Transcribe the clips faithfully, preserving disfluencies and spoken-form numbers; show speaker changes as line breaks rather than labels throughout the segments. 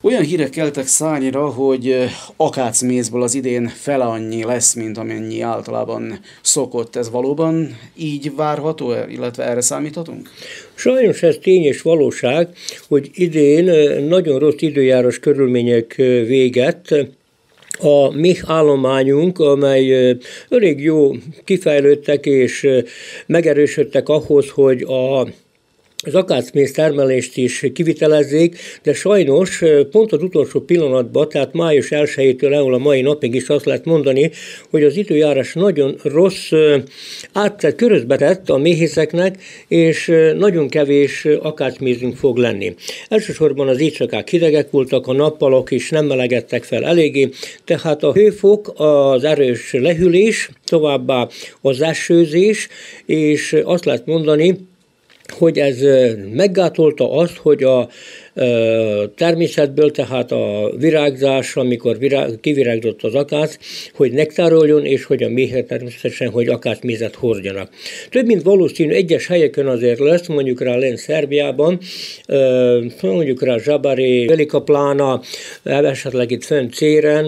Olyan hírek keltek szárnyra, hogy akácmézből az idén fele annyi lesz, mint amennyi általában szokott. Ez valóban így várható, illetve erre számíthatunk?
Sajnos ez tény és valóság, hogy idén nagyon rossz időjárás körülmények véget. A méh állományunk, amely elég jó kifejlődtek és megerősödtek ahhoz, hogy a az akácméz termelést is kivitelezzék, de sajnos pont az utolsó pillanatban, tehát május elsejétől elől a mai napig is azt lehet mondani, hogy az időjárás nagyon rossz, áttett, körözbe tett a méhészeknek, és nagyon kevés akácmézünk fog lenni. Elsősorban az éjszakák hidegek voltak, a nappalok is nem melegedtek fel eléggé, tehát a hőfok, az erős lehűlés, továbbá az esőzés, és azt lehet mondani, hogy ez meggátolta azt, hogy a természetből, tehát a virágzás, amikor virág, kivirágzott az akác, hogy nektároljon, és hogy a méhek természetesen, hogy akácmézet hordjanak. Több mint valószínű, egyes helyeken azért lesz, mondjuk rá lenn Szerbiában, mondjuk rá Zsabari, Velika Plána, esetleg itt fönn Céren,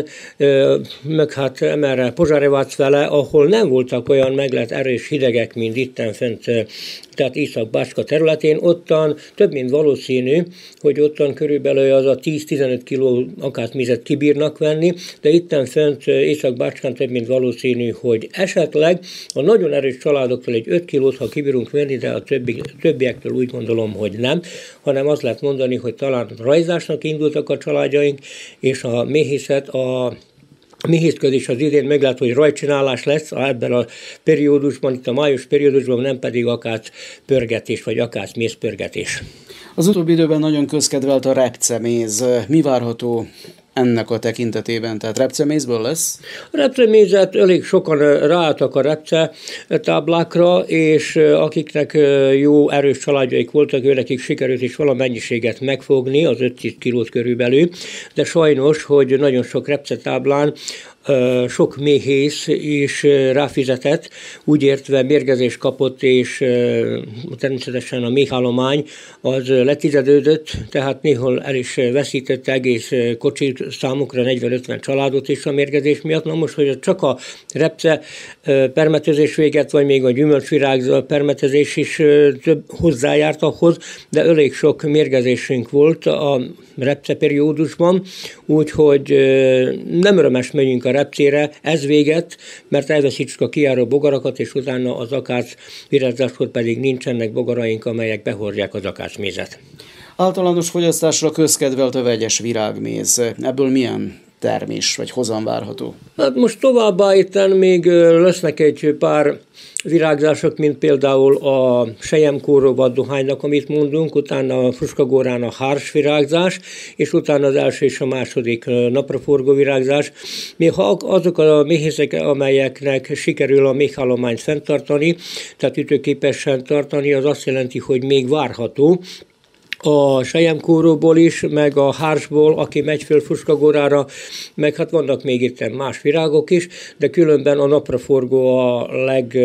meg hát emerre Pozsarevác vele, ahol nem voltak olyan meglett erős hidegek, mint itten fent, tehát Észak-Bácska területén, ottan több mint valószínű, hogy ottan körülbelül az a tíz-tizenöt kiló akácmézet kibírnak venni, de itten fent Észak-Bácskán több mint valószínű, hogy esetleg a nagyon erős családoktól egy öt kilót, ha kibírunk venni, de a többi, többiektől úgy gondolom, hogy nem, hanem azt lehet mondani, hogy talán rajzásnak indultak a családjaink, és a méhészet, a A méhészkedés az idén meglát, hogy rajcsinálás lesz ebben a periódusban, itt a május periódusban, nem pedig akác pörgetés, vagy akác mézpörgetés.
Az utóbbi időben nagyon közkedvelt a repceméz. Mi várható ennek a tekintetében? Tehát repcemézből lesz?
A repcemézet elég sokan ráálltak a repce táblákra, és akiknek jó erős családjaik voltak, őnekik sikerült is valamennyiséget megfogni, az öt-tíz kilót körülbelül, de sajnos, hogy nagyon sok repcetáblán sok méhész is ráfizetett, úgy értve mérgezés kapott, és természetesen a méhállomány az letizedődött, tehát néhol el is veszítette egész kocsit számukra negyven-ötven családot is a mérgezés miatt. Na most, hogy csak a repce permetezés véget, vagy még a gyümölcsvirág permetezés is több hozzájárt ahhoz, de elég sok mérgezésünk volt a repce periódusban, úgyhogy nem örömes megyünk a repcére, ez véget, mert elveszítsük a kijáró bogarakat, és utána az akác virágzáskor pedig nincsenek bogaraink, amelyek behordják az akácmézet.
Általános fogyasztásra közkedvelt a vegyes virágméz. Ebből milyen termés vagy hozam várható?
Hát most továbbá itten még lesznek egy pár virágzások, mint például a selyemkóró vaddohánynak, amit mondunk, utána a fruskagórán a hárs virágzás, és utána az első és a második napraforgó virágzás. Még ha azok a méhészek, amelyeknek sikerül a méhállományt fenntartani, tehát ütőképesen tartani, az azt jelenti, hogy még várható, a selyemkóróból is, meg a hársból, aki megy föl Fruskagórára, meg hát vannak még itt más virágok is, de különben a napraforgó a leg,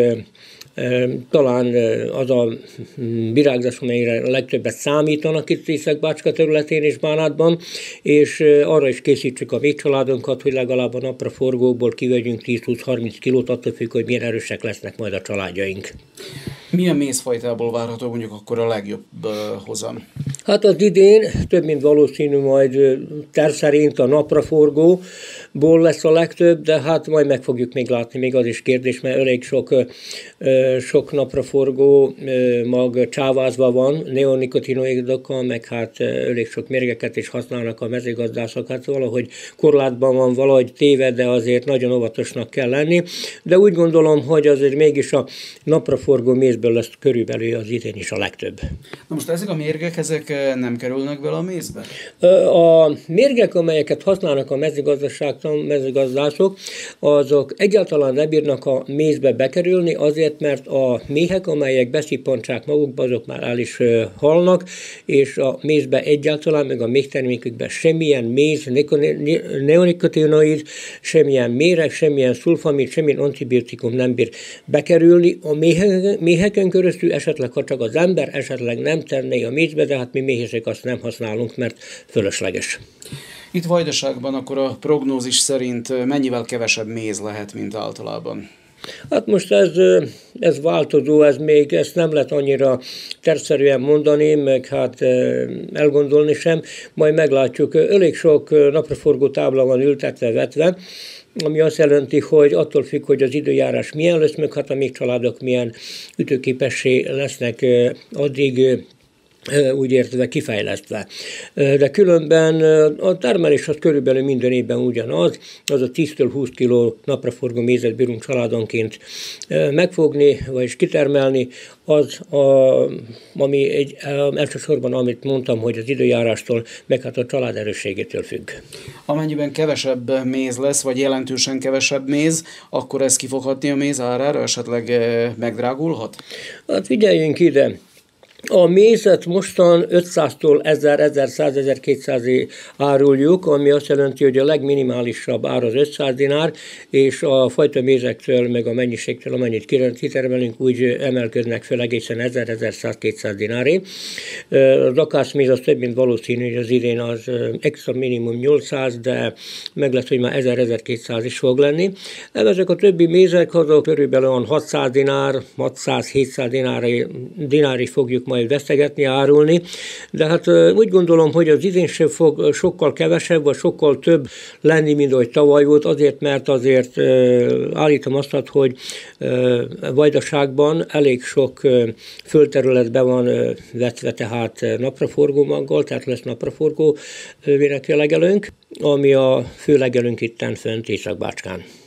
talán az a virágzás, amelyre a legtöbbet számítanak itt Észak-Bácska területén és Bánátban, és arra is készítsük a mi családunkat, hogy legalább a napraforgóból kivegyünk tíz-húsz-harminc kilót, attól függ, hogy milyen erősek lesznek majd a családjaink. Milyen
mézfajtából várható mondjuk akkor a legjobb uh, hozam?
Hát az idén több mint valószínű majd terv szerint a napraforgóból lesz a legtöbb, de hát majd meg fogjuk még látni, még az is kérdés, mert elég sok, sok napraforgó mag csávázva van, neonikotinoidokkal, meg hát elég sok mérgeket is használnak a mezőgazdászok, hát valahogy korlátban van, valahogy téved, de azért nagyon óvatosnak kell lenni, de úgy gondolom, hogy azért mégis a napraforgó mézből lesz körülbelül az idén is a legtöbb.
Na most ezek a mérgek, ezek nem kerülnek bele a mézbe?
A mérgek, amelyeket használnak a mezőgazdászok, azok egyáltalán nem bírnak a mézbe bekerülni, azért, mert a méhek, amelyek beszippantsák magukba, azok már el is halnak, és a mézbe egyáltalán, meg a méhtermékükben semmilyen méz, neonikotinoid, semmilyen méreg, semmilyen szulfamid, semmilyen antibiotikum nem bír bekerülni. A méhek, méhek Ezeken köröztül esetleg, ha csak az ember esetleg nem tenné a mézbe, de hát mi méhészek azt nem használunk, mert fölösleges.
Itt Vajdaságban akkor a prognózis szerint mennyivel kevesebb méz lehet, mint általában?
Hát most ez, ez változó, ez még ezt nem lehet annyira tervszerűen mondani, meg hát elgondolni sem, majd meglátjuk. Elég sok napraforgó tábla van ültetve, vetve, ami azt jelenti, hogy attól függ, hogy az időjárás milyen lesz, meg hát a még családok milyen ütőképessé lesznek addig, úgy értve kifejlesztve. De különben a termelés az körülbelül minden évben ugyanaz, az a tíztől húsz kiló napraforgó mézet bírunk családonként megfogni, vagyis kitermelni, az, a, ami egy, elsősorban amit mondtam, hogy az időjárástól, meg hát a család erősségétől függ.
Amennyiben kevesebb méz lesz, vagy jelentősen kevesebb méz, akkor ez ki fog hatni a méz árára, esetleg megdrágulhat?
Hát figyeljünk ide! A mézet mostan ötszáztól ezer, ezerszáz, ezerkétszázig áruljuk, ami azt jelenti, hogy a legminimálisabb ár az ötszáz dinár, és a fajta mézektől, meg a mennyiségtől, amennyit kitermelünk, úgy emelkednek fel egészen ezer, ezerszáz, kétszáz dinárig. Az akácméz az több, mint valószínű, hogy az idén az extra minimum nyolcszáz, de meg lesz, hogy már ezer, ezerkétszáz is fog lenni. Ezek a többi mézek, azok körülbelül olyan hatszáz dinár, hatszáz, hétszáz dinárig, dinárig fogjuk majd vesztegetni, árulni, de hát úgy gondolom, hogy az idén sem fog sokkal kevesebb, vagy sokkal több lenni, mint ahogy tavaly volt, azért, mert azért állítom azt, hogy Vajdaságban elég sok földterület be van vetve, tehát napraforgó maggal, tehát lesz napraforgó legelőnk, ami a fő legelőnk itten fönt Észak-Bácskán.